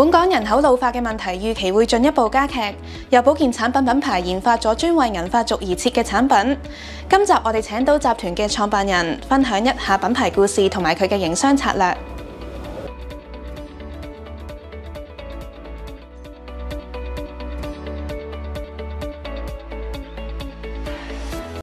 本港人口老化嘅問題預期會進一步加劇，有保健產品品牌研發咗專為銀髮族而設嘅產品。今集我哋請到集團嘅創辦人分享一下品牌故事同埋佢嘅營商策略。